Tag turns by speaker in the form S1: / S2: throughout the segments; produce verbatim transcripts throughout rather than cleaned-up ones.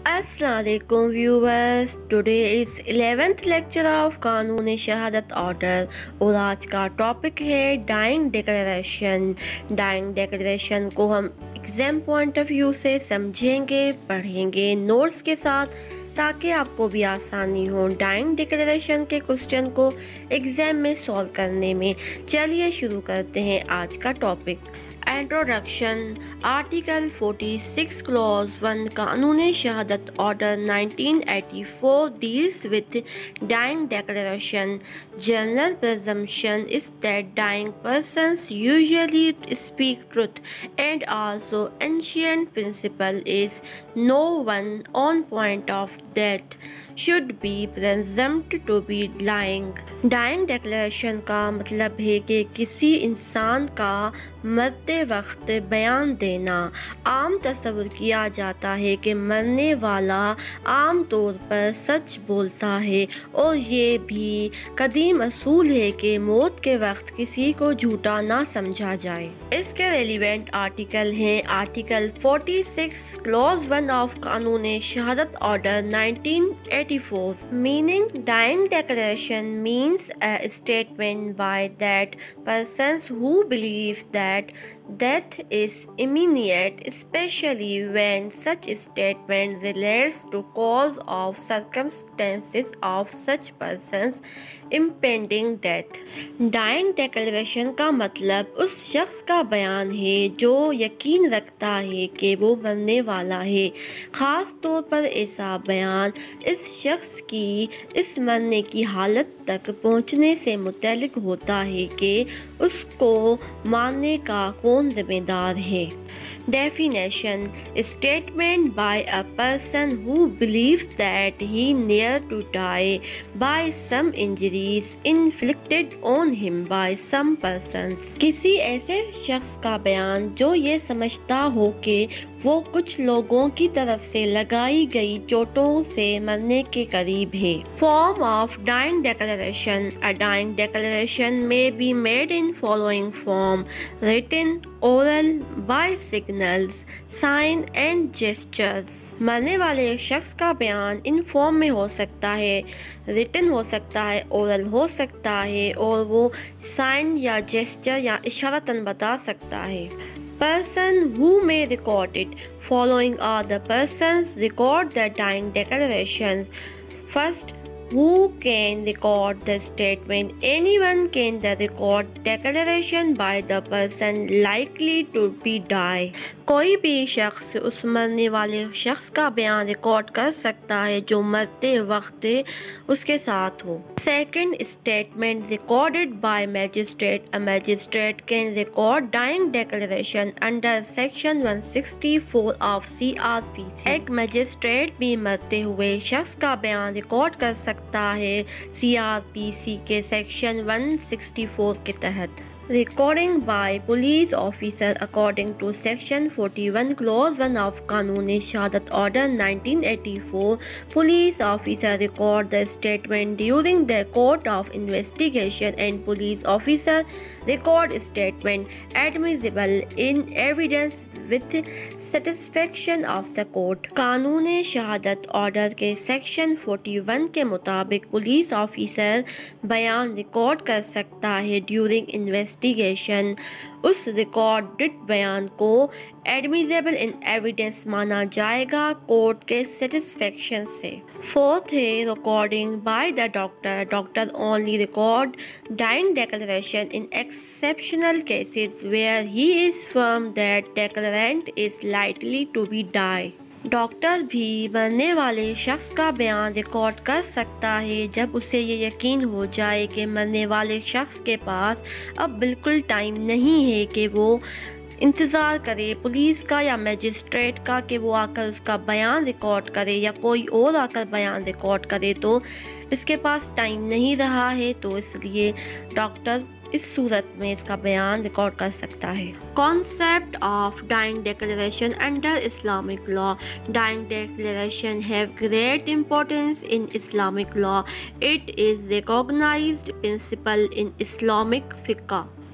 S1: Assalamualaikum viewers, today is eleventh lecture of कानून Shahadat order और आज का टॉपिक है डाइंग डिक्लेरेशन। डाइंग डिक्लेरेशन को हम एग्जाम पॉइंट ऑफ व्यू से समझेंगे, पढ़ेंगे नोट्स के साथ ताकि आपको भी आसानी हो डाइंग डिक्लेरेशन के क्वेश्चन को एग्जाम में सॉल्व करने में। चलिए शुरू करते हैं आज का टॉपिक। इंट्रोडक्शन। आर्टिकल छियालीस clause one Qanun Shahadat order nineteen eighty four deals with dying declaration. General presumption is that dying persons usually speak truth, and also ancient principle is no one on point of death should be presumed to be lying। Dying declaration का मतलब है कि किसी इंसान का मरते वक्त बयान देना। आम तस्वुर किया जाता है कि मरने वाला आम तौर पर सच बोलता है और ये भी कदीम असूल है कि मौत के वक्त किसी को झूठा ना समझा जाए। इसके रेलिवेंट आर्टिकल हैं आर्टिकल छियालीस clause one of Qanun Shahadat order nineteen eighty four. Meaning dying declaration means a statement by that persons who believe that death is imminent, especially when such statement relates to cause of circumstances of such persons impending death। Dying declaration का मतलब उस शख्स का बयान है जो यकीन रखता है कि वो मरने वाला है। ख़ास तौर पर ऐसा बयान इस शख्स की इस मरने की हालत तक पहुंचने से मुतल्लिक होता है कि उसको मारने का कौन जिम्मेदार है। Definition: statement by a person who believes that he near to die by some injuries inflicted on him by some persons। किसी ऐसे शख्स का बयान जो ये समझता हो कि वो कुछ लोगों की तरफ से लगाई गई चोटों से मरने के करीब है। Form of dying declaration: A dying declaration may be made in following form: written, oral, by signals, sign and gestures। मरने वाले शख्स का बयान इन फॉर्म में हो सकता है, रिटन हो सकता है, ओरल हो सकता है और वो साइन या जेस्चर या इशारतन बता सकता है। Person who may record it: Following are the persons record the dying declarations. First, who can record the statement? Anyone can the record declaration by the person likely to be die। कोई भी शख्स उस मरने वाले शख्स का बयान record कर सकता है जो मरते वक्त उसके साथ हो। Second, statement recorded by magistrate. A magistrate can record dying declaration under section one sixty four of C R P C. एक मैजिस्ट्रेट भी मरते हुए शख्स का बयान रिकॉर्ड कर सकता है सी आर पी सी के सेक्शन वन सिक्सटी फोर के तहत। Recording by police officer according to section forty-one clause one of कानून शहादत order nineteen eighty-four। Police officer record the statement during the court of investigation and police officer record statement admissible in evidence with satisfaction of the court। कानून Shahadat order के section इकतालीस के मुताबिक police officer बयान record कर सकता है during investigation. उस रिकॉर्डेड बयान को एडमिसिबल इन एविडेंस माना जाएगा कोर्ट के सेटिस्फेक्शन से। फोर्थ है recording by the doctor. Doctor only record dying declaration in exceptional cases where he is firm that declarant is likely to be die. Doctor भी मरने वाले शख्स का बयान रिकॉर्ड कर सकता है जब उसे ये यकीन हो जाए कि मरने वाले शख्स के पास अब बिल्कुल टाइम नहीं है कि वो इंतज़ार करे पुलिस का या मैजिस्ट्रेट का कि वो आकर उसका बयान रिकॉर्ड करे या कोई और आकर बयान रिकॉर्ड करे, तो इसके पास टाइम नहीं रहा है, तो इसलिए डॉक्टर इस सूरत में इसका बयान रिकॉर्ड कर सकता है। Concept of dying declaration under Islamic law. Dying declaration have great importance in Islamic law. It is recognised principle in Islamic फिक्का।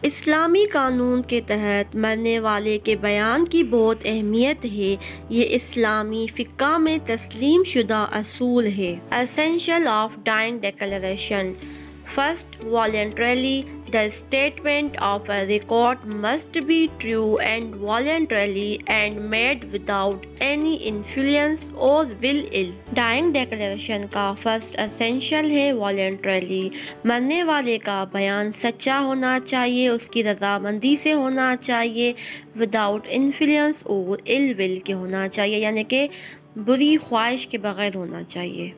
S1: इस्लामी कानून के तहत मरने वाले के बयान की बहुत अहमियत है। ये इस्लामी फ़िक़्ह में तस्लीम शुदा असूल है। Essential of dying declaration. First, voluntarily, the statement of a record must be true and voluntarily and made without any influence or will ill. Dying declaration का first essential है voluntarily। मरने वाले का बयान सच्चा होना चाहिए, उसकी रजामंदी से होना चाहिए, without influence और ill will के होना चाहिए, यानी कि बुरी ख्वाहिश के बगैर होना चाहिए।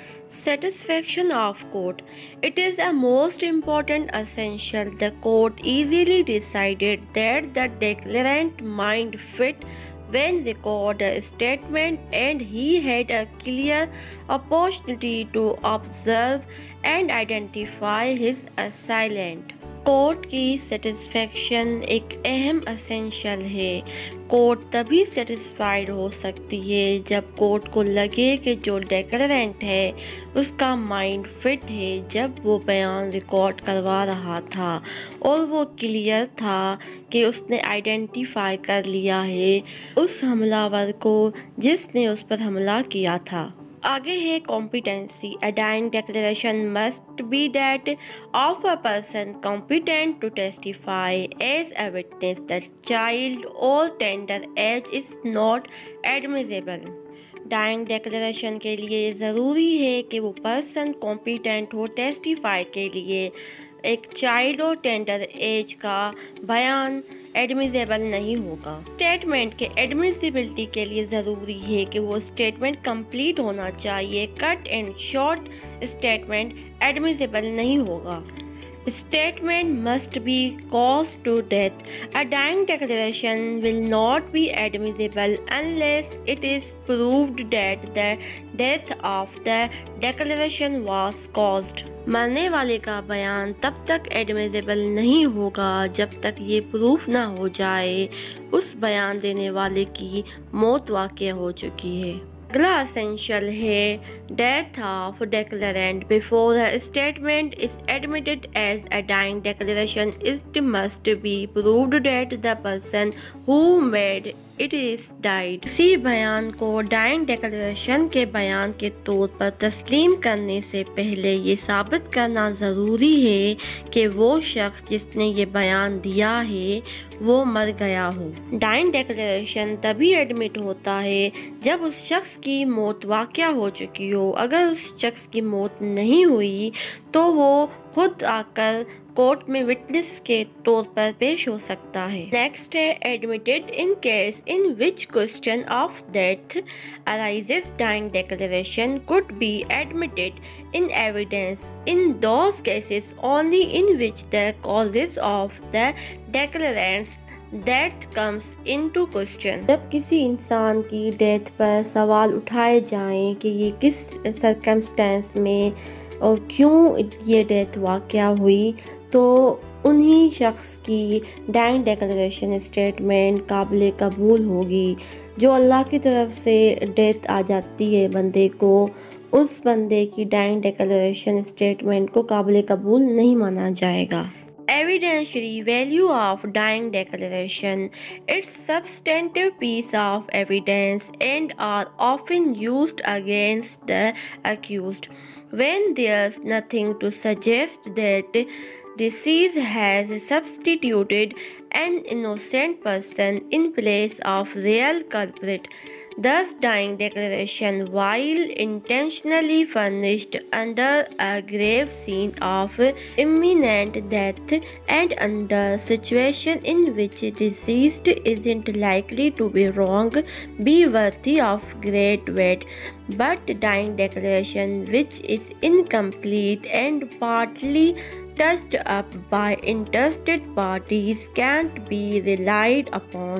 S1: Satisfaction of court. It is a most important essential. The court easily decided that the declarant might fit when record a statement and he had a clear opportunity to observe and identify his assailant. कोर्ट की satisfaction एक अहम essential है। Court तभी satisfied हो सकती है जब कोर्ट को लगे कि जो डेक्लेरेंट है उसका माइंड फिट है जब वो बयान रिकॉर्ड करवा रहा था और वो क्लियर था कि उसने आइडेंटिफाई कर लिया है उस हमलावर को जिसने उस पर हमला किया था। आगे है competency. A dying declaration must be that of a person competent to testify as a witness that child or tender age is not admissible. Dying declaration के लिए ज़रूरी है कि वो पर्सन कॉम्पिटेंट हो टेस्टिफाई के लिए। एक चाइल्ड और टेंडर एज का बयान एडमिसिबल नहीं होगा। स्टेटमेंट के एडमिसिबिलिटी के लिए ज़रूरी है कि वो स्टेटमेंट कंप्लीट होना चाहिए। Cut and short statement admissible नहीं होगा। Statement must be caused to death. A dying declaration will not be admissible unless it is proved that the death of the declaration was caused. मरने वाले का बयान तब तक एडमिसिबल नहीं होगा जब तक ये प्रूफ ना हो जाए उस बयान देने वाले की मौत वाक़या हो चुकी है। अगला असेंशियल है death of declarant before the statement is admitted as a dying declaration it must be proved that the person who made it is died. इसी बयान को डाइंग डिक्लेरेशन के बयान के तौर पर तस्लीम करने से पहले ये साबित करना ज़रूरी है कि वो शख्स जिसने ये बयान दिया है वो मर गया हो। डाइंग डिक्लेरेशन तभी एडमिट होता है जब उस शख्स की मौत वाक़या हो चुकी हो। अगर उस शख्स की मौत नहीं हुई तो वो खुद आकर कोर्ट में विटनेस के तौर पर पेश हो सकता है। नेक्स्ट है admitted in case in which question of death arises dying declaration could be admitted in evidence in those cases only in which the causes of the declarant's death comes into question. जब किसी इंसान की death पर सवाल उठाए जाएं कि ये किस सर्कमस्टेंस में और क्यों ये डेथ वाक़या हुई तो उन्हीं शख्स की डाइंग डिक्लेरेशन स्टेटमेंट काबिल कबूल होगी। जो अल्लाह की तरफ से डेथ आ जाती है बंदे को, उस बंदे की डाइंग डिक्लेरेशन स्टेटमेंट को काबिल कबूल नहीं माना जाएगा। Evidentiary value of dying declaration. It's substantive piece of evidence and are often used against the accused when there's nothing to suggest that disease has substituted an innocent person in place of real culprit. Thus, dying declaration, while intentionally furnished under a grave scene of imminent death and under situation in which deceased isn't likely to be wrong, be worthy of great weight. But dying declaration, which is incomplete and partly touched up by interested parties, can't be relied upon.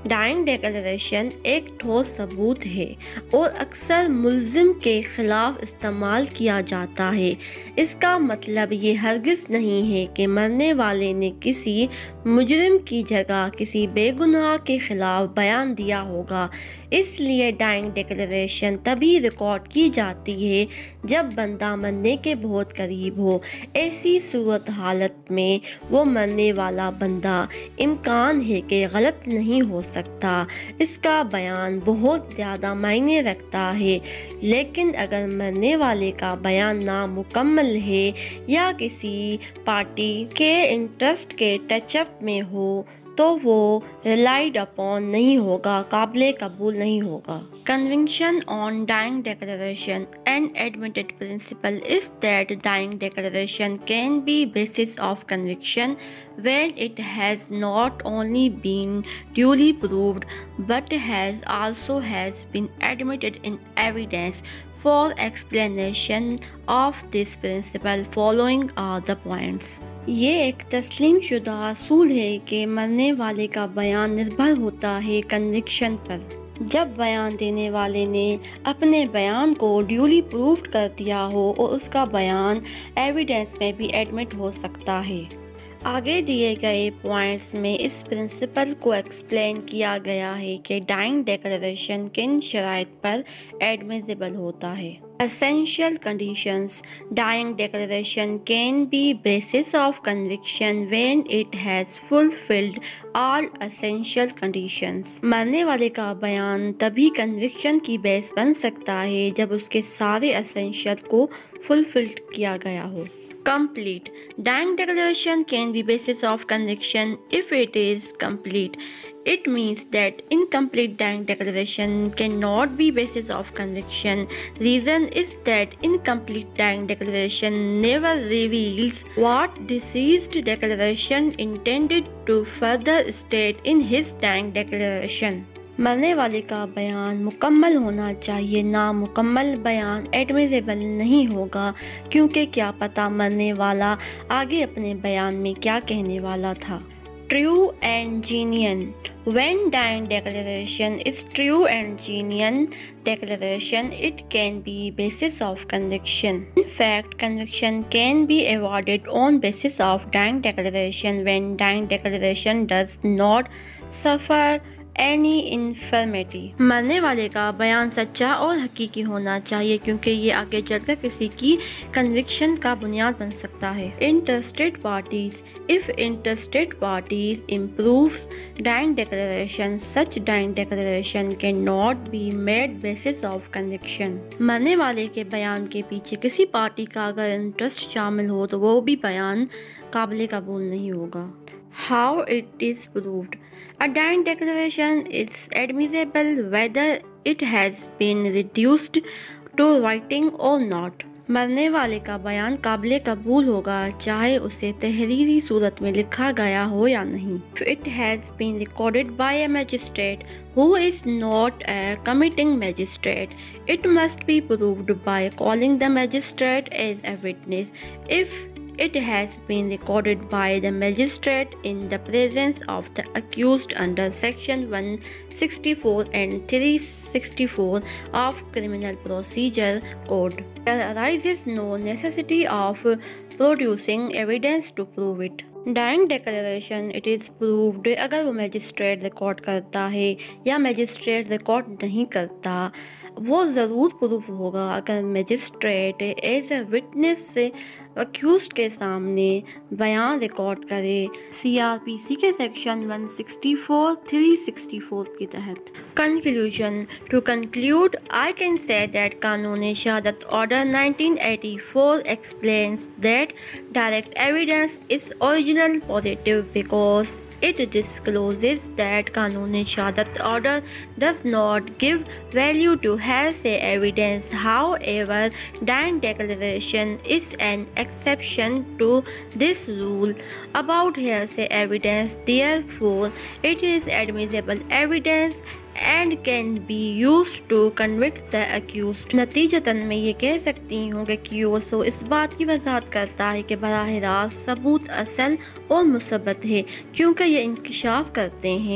S1: Dying declaration एक ठोस सबूत है और अक्सर मुल्जिम के खिलाफ इस्तेमाल किया जाता है। इसका मतलब ये हरगिज़ नहीं है कि मरने वाले ने किसी मुजरिम की जगह किसी बेगुनाह के खिलाफ बयान दिया होगा। इसलिए डाइंग डिक्लेरेशन तभी रिकॉर्ड की जाती है जब बंदा मरने के बहुत करीब हो। ऐसी सूरत हालत में वो मरने वाला बंदा इम्कान है कि गलत नहीं हो सकता। इसका बयान बहुत ज़्यादा मायने रखता है, लेकिन अगर मरने वाले का बयान नामुकम्मल है या किसी पार्टी के इंटरेस्ट के टचअप में हो तो वो रिलाइड अपॉन नहीं होगा, काबिल कबूल नहीं होगा। Conviction on dying declaration. An admitted principle is that dying declaration can be basis of conviction when it has not only been duly proved but has also has been admitted in evidence. For explanation of this principle, following are the points. ये एक तस्लीम शुदा असूल है कि मरने वाले का बयान निर्भर होता है कन्विक्शन पर। जब बयान देने वाले ने अपने बयान को ड्यूली प्रूव्ड कर दिया हो और उसका बयान एविडेंस में भी एडमिट हो सकता है। आगे दिए गए पॉइंट्स में इस प्रिंसिपल को एक्सप्लेन किया गया है कि डाइंग डिक्लेरेशन किन शराइत पर एडमिसिबल होता है। Essential conditions. Dying declaration can be basis of conviction when it has fulfilled all essential conditions. मरने वाले का बयान तभी कन्विक्शन की बेस बन सकता है जब उसके सारे एसेंशियल को फुलफिल किया गया हो। Complete. Dying declaration can be basis of conviction if it is complete. It means that incomplete dying declaration cannot be basis of conviction. Reason is that incomplete dying declaration never reveals what deceased declaration intended to further state in his dying declaration. मरने वाले का बयान मुकम्मल होना चाहिए, नामुकम्मल बयान admissible नहीं होगा, क्योंकि क्या पता मरने वाला आगे अपने बयान में क्या कहने वाला था। True and genuine. When dying declaration is true and genuine declaration, it can be basis of conviction. In fact, conviction can be awarded on basis of dying declaration when dying declaration does not suffer any infirmity. मरने वाले का बयान सच्चा और हकीकी होना चाहिए, क्योंकि ये आगे चलकर किसी की कन्विक्शन का बुनियाद बन सकता है। Interested parties. If interested parties improves dying declaration, such dying declaration can not be made basis of conviction. मरने वाले के बयान के पीछे किसी पार्टी का अगर इंटरेस्ट शामिल हो तो वो भी बयान काबिल कबूल नहीं होगा। How it is proved. A dying declaration is admissible whether it has been reduced to writing or not. मरने वाले का बयान काबिल कबूल होगा चाहे उसे तहरीरी सूरत में लिखा गया हो या नहीं। It has been recorded by a magistrate who is not a committing magistrate. It must be proved by calling the magistrate as a witness. If it has been recorded by the magistrate in the presence of the accused under section one sixty-four and three sixty-four of Criminal Procedure Code. There arises no necessity of producing evidence to prove it. Dying declaration it is proved अगर वो magistrate record करता है या magistrate record नहीं करता, वो ज़रूर proof होगा अगर मैजिस्ट्रेट एज ए विटनेस से अक्यूज्ड के सामने बयान रिकॉर्ड करे सीआरपीसी के section one sixty-four three sixty-four के तहत। Conclusion. To conclude, I can say that Qanun Shahadat order nineteen eighty-four explains that direct evidence is original positive because it discloses that कानून शहादत order does not give value to hearsay evidence. However, dying declaration is an exception to this rule about hearsay evidence. Therefore, it is admissible evidence and can be used to convict the accused. नतीजतन मैं ये कह सकती हूँ कि क्यूएसओ इस बात की वजाहत करता है कि बराह रास्त सबूत असल और मुसब्बत है, क्योंकि ये इंकशाफ करते हैं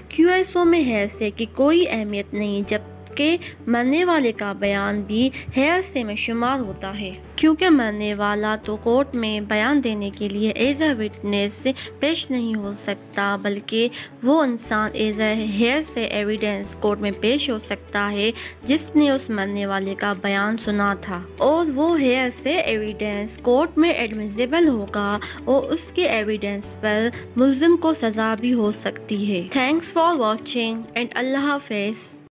S1: क्यूएसओ में हेयरसे की कोई अहमियत नहीं, जबकि मरने वाले का बयान भी हेयरसे में शुमार होता है, क्योंकि मरने वाला तो कोर्ट में बयान देने के लिए एज अ विटनेस पेश नहीं हो सकता, बल्कि वो इंसान as a hearsay evidence court में पेश हो सकता है जिसने उस मरने वाले का बयान सुना था, और वो हेयरसे एविडेंस कोर्ट में एडमिसिबल होगा और उसके एविडेंस पर मुल्जिम को सजा भी हो सकती है। Thanks for watching and Allah Hafiz.